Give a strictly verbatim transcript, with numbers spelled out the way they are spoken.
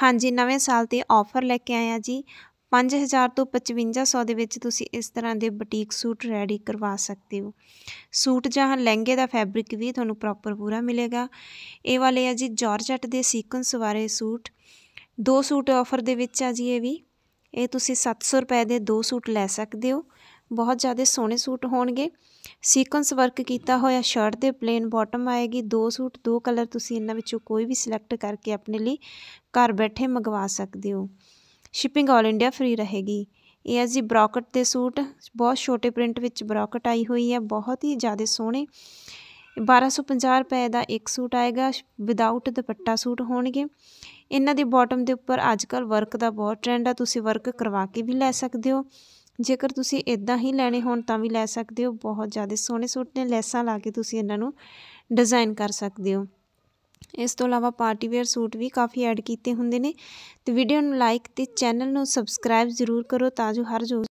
हाँ जी, नਵੇਂ साल ते ऑफर लैके आए आ जी। पाँच हज़ार तो पचवंजा सौ ਦੇ ਵਿੱਚ ਤੁਸੀਂ ਇਸ ਤਰ੍ਹਾਂ ਦੇ ਬੁਟੀਕ ਸੂਟ ਰੈਡੀ ਕਰਵਾ ਸਕਦੇ ਹੋ। ਸੂਟ ਜਾਂ ਲਹਿੰਗੇ ਦਾ ਫੈਬਰਿਕ ਵੀ ਤੁਹਾਨੂੰ ਪ੍ਰੋਪਰ ਪੂਰਾ ਮਿਲੇਗਾ। ਇਹ ਵਾਲੇ ਆ ਜੀ ਜਾਰਜਟ ਦੇ ਸੀਕੁਐਂਸ ਵਾਲੇ ਸੂਟ। ਦੋ ਸੂਟ ਆਫਰ ਦੇ ਵਿੱਚ ਆ ਜੀ ਇਹ ਵੀ। ਇਹ ਤੁਸੀਂ ਸੱਤ ਸੌ ਰੁਪਏ ਦੇ ਦੋ ਸੂਟ ਲੈ ਸਕਦੇ ਹੋ। ਬਹੁਤ ਜ਼ਿਆਦਾ ਸੋਹਣੇ ਸੂਟ ਹੋਣਗੇ। ਸੀਕੁਐਂਸ ਵਰਕ ਕੀਤਾ ਹੋਇਆ ਸ਼ਰਟ ਦੇ ਪਲੇਨ ਬਾਟਮ ਆਏਗੀ। ਦੋ ਸੂਟ ਦੋ ਕਲਰ ਤੁਸੀਂ ਇਹਨਾਂ ਵਿੱਚੋਂ ਕੋਈ ਵੀ ਸਿਲੈਕਟ ਕਰਕੇ ਆਪਣੇ ਲਈ ਘਰ ਬੈਠੇ ਮੰਗਵਾ ਸਕਦੇ ਹੋ। ਸ਼ਿਪਿੰਗ ਆਲ ਇੰਡੀਆ ਫ੍ਰੀ ਰਹੇਗੀ। ਇਹ ਹੈ ਜੀ ਬਰੋਕਟ ਦੇ ਸੂਟ, ਬਹੁਤ ਛੋਟੇ ਪ੍ਰਿੰਟ ਵਿੱਚ ਬਰੋਕਟ ਆਈ ਹੋਈ ਹੈ, ਬਹੁਤ ਹੀ ਜ਼ਿਆਦਾ ਸੋਹਣੇ। ਬਾਰਾਂ ਸੌ ਪੰਜਾਹ ਰੁਪਏ ਦਾ ਇੱਕ ਸੂਟ ਆਏਗਾ। ਵਿਦਆਊਟ ਦੁਪੱਟਾ ਸੂਟ ਹੋਣਗੇ। ਇਹਨਾਂ ਦੀ ਬਾਟਮ ਦੇ ਉੱਪਰ ਅੱਜ ਕੱਲ੍ਹ ਵਰਕ ਦਾ ਬਹੁਤ ਟਰੈਂਡ ਆ, ਤੁਸੀਂ ਵਰਕ ਕਰਵਾ ਕੇ ਵੀ ਲੈ ਸਕਦੇ ਹੋ। ਜੇਕਰ ਤੁਸੀਂ ਇੱਦਾਂ ਹੀ ਲੈਣੇ ਹੋਣ ਤਾਂ ਵੀ ਲੈ ਸਕਦੇ ਹੋ। ਬਹੁਤ ਜ਼ਿਆਦਾ ਸੋਹਣੇ ਸੂਟ ਨੇ, ਲੈਸਾਂ ਲਾ ਕੇ ਤੁਸੀਂ ਇਹਨਾਂ ਨੂੰ ਡਿਜ਼ਾਈਨ ਕਰ ਸਕਦੇ ਹੋ। ਇਸ ਤੋਂ ਇਲਾਵਾ ਪਾਰਟੀ ਵੇਅਰ ਸੂਟ ਵੀ ਕਾਫੀ ਐਡ ਕੀਤੇ ਹੁੰਦੇ ਨੇ। ਤੇ ਵੀਡੀਓ ਨੂੰ ਲਾਈਕ ਤੇ ਚੈਨਲ ਨੂੰ ਸਬਸਕ੍ਰਾਈਬ ਜ਼ਰੂਰ ਕਰੋ ਤਾਂ ਜੋ ਹਰ ਜੋ